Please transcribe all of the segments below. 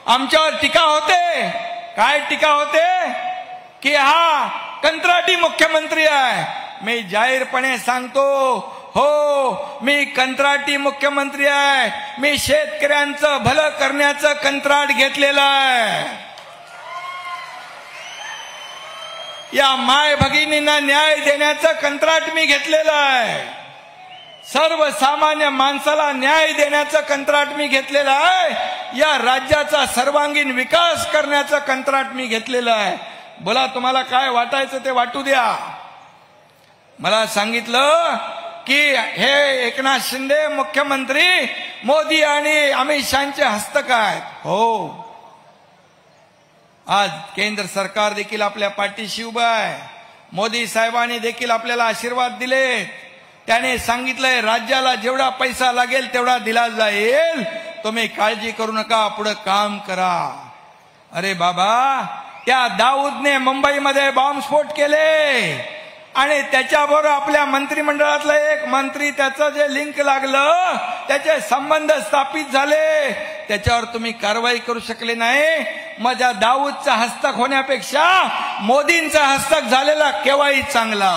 आमच्यावर टीका होते. काय टीका होते की हा कंत्राटी मुख्यमंत्री आहे. मी जाहीरपणे सांगतो, हो, मी कंत्राटी मुख्यमंत्री आहे. मी शेतकऱ्यांचं भलं करण्याचं कंत्राट घेतलेलं आहे. या माय भगिनींना न्याय देण्याचं कंत्राट मी घेतलेलं आहे. सर्वसामान्य माणसाला न्याय देण्याचं कंत्राट मी घेतलेलं आहे. या राज्याचा सर्वांगीण विकास करण्याचं कंत्राट मी घेतलेलं आहे. बोला, तुम्हाला काय वाटायचं ते वाटू द्या. मला सांगितलं की हे एकनाथ शिंदे मुख्यमंत्री मोदी आणि अमित शहाचे हस्तक आहेत. हो, आज केंद्र सरकार देखील आपल्या पाठीशी उभं आहे. मोदी साहेबांनी देखील आपल्याला आशीर्वाद दिले. त्याने सांगितलंय राज्याला जेवढा पैसा लागेल तेवढा दिला जाईल, तुम्ही काळजी करू नका, पुढे काम करा. अरे बाबा, त्या दाऊदने मुंबईमध्ये बॉम्बस्फोट केले आणि त्याच्याबरोबर आपल्या मंत्रिमंडळातला एक मंत्री, त्याचं जे लिंक लागलं, त्याचे संबंध स्थापित झाले, त्याच्यावर तुम्ही कारवाई करू शकले नाही. माझ्या दाऊदचा हस्तक होण्यापेक्षा मोदींचा हस्तक झालेला केव्हाही चांगला.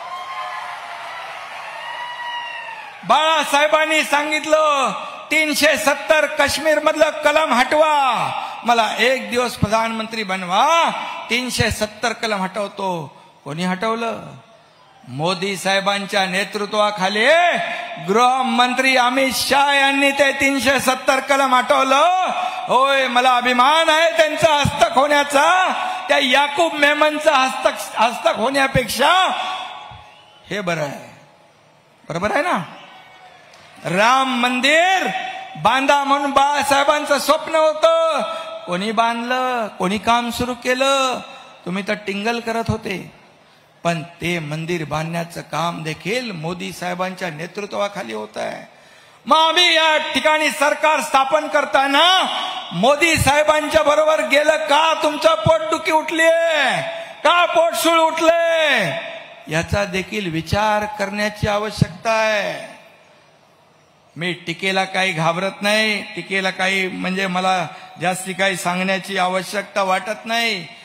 बाळासाहेबांनी सांगितलं 370 काश्मीर मधलं कलम हटवा. मला एक दिवस प्रधानमंत्री बनवा, 370 कलम हटवतो. कोणी हटवलं? मोदी साहेबांच्या नेतृत्वाखाली गृहमंत्री अमित शहा यांनी ते 370 कलम हटवलं. होय, मला अभिमान आहे त्यांचा हस्तक होण्याचा. त्या याकूब मेमनचा हस्तक होण्यापेक्षा हे बरं आहे. बरोबर आहे ना? राम मंदिर बांधा म्हणून बाळासाहेबांचं स्वप्न होतं. कोणी बांधलं? कोणी काम सुरू केलं? तुम्ही तर टिंगल करत होते. पण ते मंदिर बांधण्याचं काम देखील मोदी साहेबांच्या नेतृत्वाखाली होत आहे. मग आम्ही या ठिकाणी सरकार स्थापन करताना मोदी साहेबांच्या बरोबर गेलं का? तुमचं पोटदुखी उठलीय का? पोटसूळ उठले? याचा देखील विचार करण्याची आवश्यकता आहे. मी टीकेला काही घाबरत नाही. टीकेला काही म्हणजे मला जास्ती काही सांगण्याची आवश्यकता वाटत नाही.